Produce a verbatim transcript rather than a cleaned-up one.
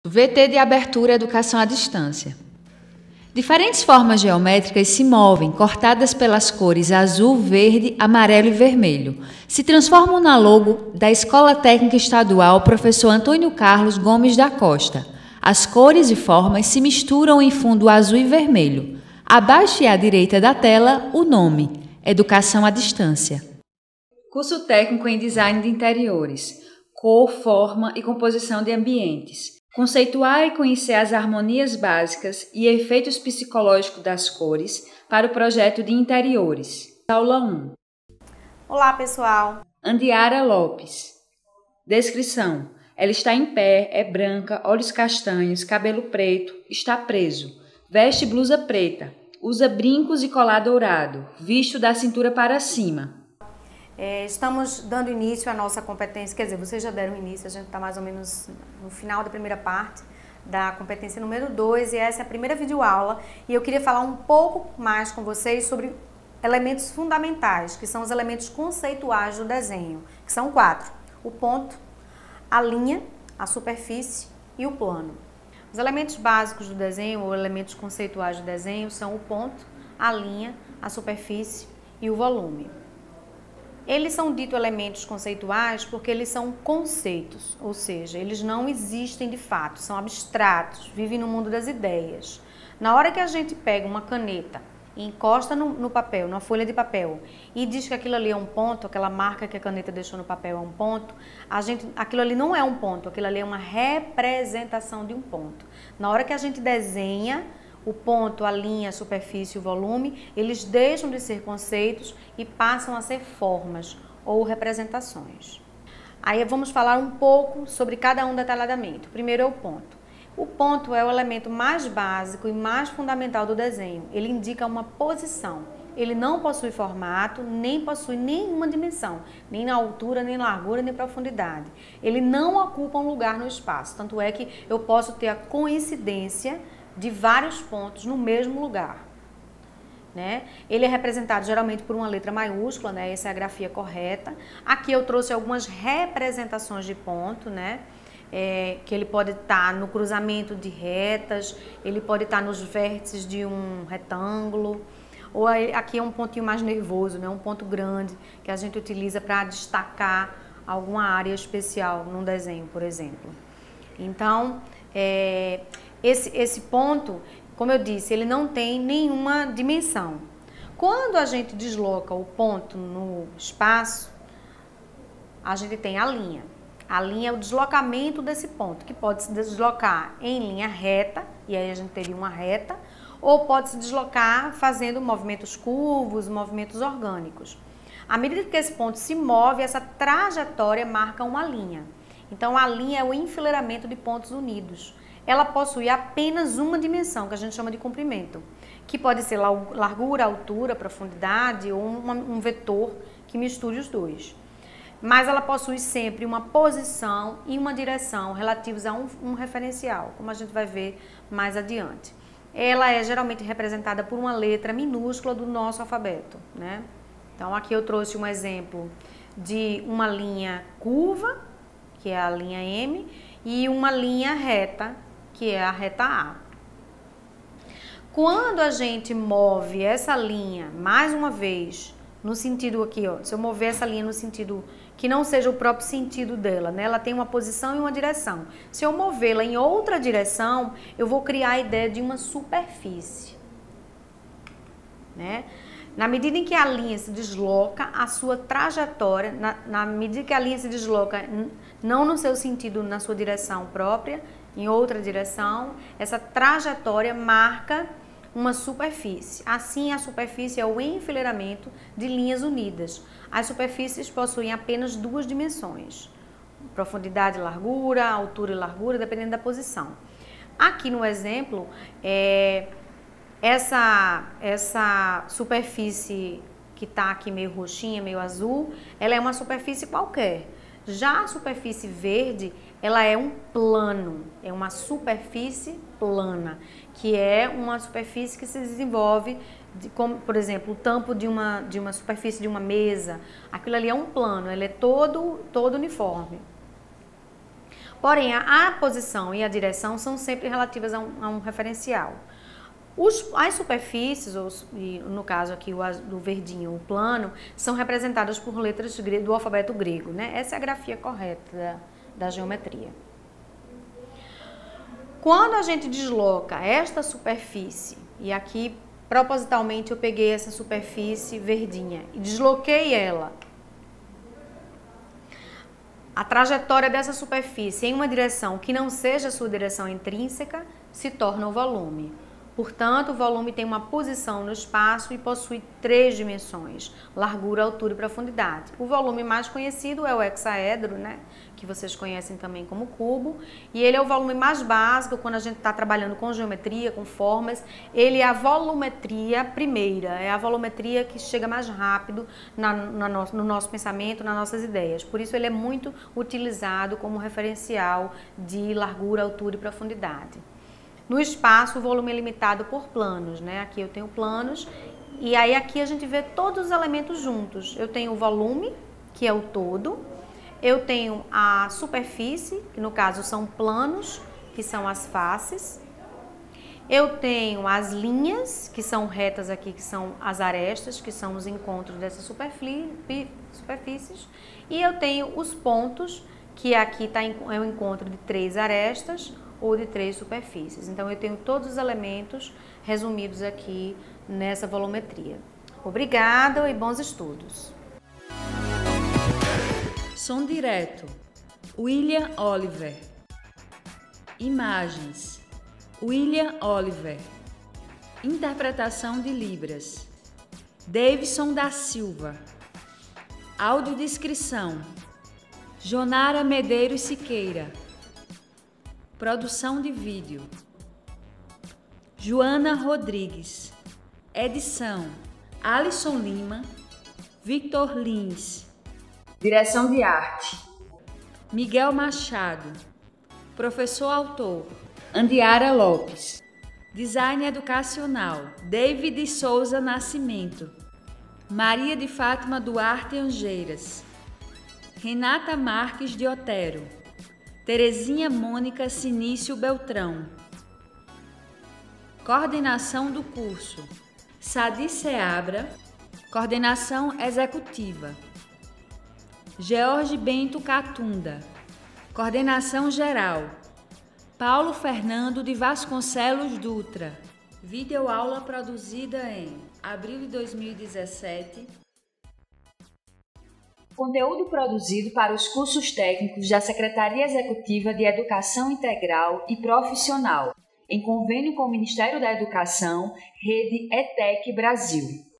V T de abertura Educação à Distância. Diferentes formas geométricas se movem, cortadas pelas cores azul, verde, amarelo e vermelho. Se transformam na logo da Escola Técnica Estadual Professor Antônio Carlos Gomes da Costa. As cores e formas se misturam em fundo azul e vermelho. Abaixo e à direita da tela, o nome: Educação à Distância. Curso técnico em Design de Interiores. Cor, forma e composição de ambientes. Conceituar e conhecer as harmonias básicas e efeitos psicológicos das cores para o projeto de interiores. Aula um. Olá, pessoal! Andiara Lopes. Descrição: ela está em pé, é branca, olhos castanhos, cabelo preto, está preso, veste blusa preta, usa brincos e colar dourado, visto da cintura para cima. É, estamos dando início à nossa competência, quer dizer, vocês já deram início, a gente está mais ou menos no final da primeira parte da competência número dois e essa é a primeira videoaula e eu queria falar um pouco mais com vocês sobre elementos fundamentais, que são os elementos conceituais do desenho, que são quatro: o ponto, a linha, a superfície e o plano. Os elementos básicos do desenho, ou elementos conceituais do desenho, são o ponto, a linha, a superfície e o volume. Eles são ditos elementos conceituais porque eles são conceitos, ou seja, eles não existem de fato, são abstratos, vivem no mundo das ideias. Na hora que a gente pega uma caneta e encosta no, no papel, numa folha de papel, e diz que aquilo ali é um ponto, aquela marca que a caneta deixou no papel é um ponto, a gente, aquilo ali não é um ponto, aquilo ali é uma representação de um ponto. Na hora que a gente desenha o ponto, a linha, a superfície e o volume, eles deixam de ser conceitos e passam a ser formas ou representações. Aí vamos falar um pouco sobre cada um detalhadamente. O primeiro é o ponto. O ponto é o elemento mais básico e mais fundamental do desenho. Ele indica uma posição. Ele não possui formato, nem possui nenhuma dimensão, nem na altura, nem na largura, nem profundidade. Ele não ocupa um lugar no espaço, tanto é que eu posso ter a coincidência de vários pontos no mesmo lugar, né? Ele é representado geralmente por uma letra maiúscula, né? Essa é a grafia correta. Aqui eu trouxe algumas representações de ponto, né? É, que ele pode estar no cruzamento de retas, ele pode estar nos vértices de um retângulo, ou aqui é um pontinho mais nervoso, né? Um ponto grande que a gente utiliza para destacar alguma área especial num desenho, por exemplo. Então, é, Esse, esse ponto, como eu disse, ele não tem nenhuma dimensão. Quando a gente desloca o ponto no espaço, a gente tem a linha. A linha é o deslocamento desse ponto, que pode se deslocar em linha reta, e aí a gente teria uma reta, ou pode se deslocar fazendo movimentos curvos, movimentos orgânicos. À medida que esse ponto se move, essa trajetória marca uma linha. Então, a linha é o enfileiramento de pontos unidos. Ela possui apenas uma dimensão, que a gente chama de comprimento, que pode ser largura, altura, profundidade ou uma, um vetor que misture os dois. Mas ela possui sempre uma posição e uma direção relativos a um, um referencial, como a gente vai ver mais adiante. Ela é geralmente representada por uma letra minúscula do nosso alfabeto, né? Então, aqui eu trouxe um exemplo de uma linha curva, que é a linha M, e uma linha reta, que é a reta A. Quando a gente move essa linha, mais uma vez, no sentido aqui, ó, se eu mover essa linha no sentido que não seja o próprio sentido dela, né? Ela tem uma posição e uma direção. Se eu movê-la em outra direção, eu vou criar a ideia de uma superfície, né? Na medida em que a linha se desloca, a sua trajetória, na, na medida que a linha se desloca, não no seu sentido, na sua direção própria, em outra direção, essa trajetória marca uma superfície. Assim, a superfície é o enfileiramento de linhas unidas. As superfícies possuem apenas duas dimensões: profundidade e largura, altura e largura, dependendo da posição. Aqui no exemplo, é, essa, essa superfície que está aqui meio roxinha, meio azul, ela é uma superfície qualquer. Já a superfície verde, ela é um plano, é uma superfície plana, que é uma superfície que se desenvolve, de, como, por exemplo, o tampo de uma, de uma superfície de uma mesa. Aquilo ali é um plano, ele é todo, todo uniforme. Porém, a, a posição e a direção são sempre relativas a um, a um referencial. Os, as superfícies, os, e no caso aqui o do verdinho, o plano, são representadas por letras do alfabeto grego, né? Essa é a grafia correta da, da geometria. Quando a gente desloca esta superfície, e aqui propositalmente eu peguei essa superfície verdinha e desloquei ela, a trajetória dessa superfície em uma direção que não seja a sua direção intrínseca se torna o volume. Portanto, o volume tem uma posição no espaço e possui três dimensões: largura, altura e profundidade. O volume mais conhecido é o hexaedro, né, que vocês conhecem também como cubo, e ele é o volume mais básico quando a gente está trabalhando com geometria, com formas. Ele é a volumetria primeira, é a volumetria que chega mais rápido na, na no, no nosso pensamento, nas nossas ideias. Por isso ele é muito utilizado como referencial de largura, altura e profundidade. No espaço, o volume é limitado por planos, né? Aqui eu tenho planos e aí aqui a gente vê todos os elementos juntos. Eu tenho o volume, que é o todo. Eu tenho a superfície, que no caso são planos, que são as faces. Eu tenho as linhas, que são retas aqui, que são as arestas, que são os encontros dessas superfícies. E eu tenho os pontos, que aqui está é o encontro de três arestas, ou de três superfícies. Então, eu tenho todos os elementos resumidos aqui nessa volumetria. Obrigada e bons estudos. Som direto, William Oliver. Imagens, William Oliver. Interpretação de Libras, Davidson da Silva. Audiodescrição, Jonara Medeiros Siqueira. Produção de vídeo, Joana Rodrigues. Edição, Alisson Lima, Victor Lins. Direção de arte, Miguel Machado. Professor autor, Andiara Lopes. Design educacional, David Souza Nascimento. Maria de Fátima Duarte Angeiras. Renata Marques de Otero. Terezinha Mônica Sinício Beltrão. Coordenação do curso, Sadi Seabra. Coordenação executiva, George Bento Catunda. Coordenação geral, Paulo Fernando de Vasconcelos Dutra. Videoaula produzida em abril de dois mil e dezessete. Conteúdo produzido para os cursos técnicos da Secretaria Executiva de Educação Integral e Profissional, em convênio com o Ministério da Educação, Rede ETEC Brasil.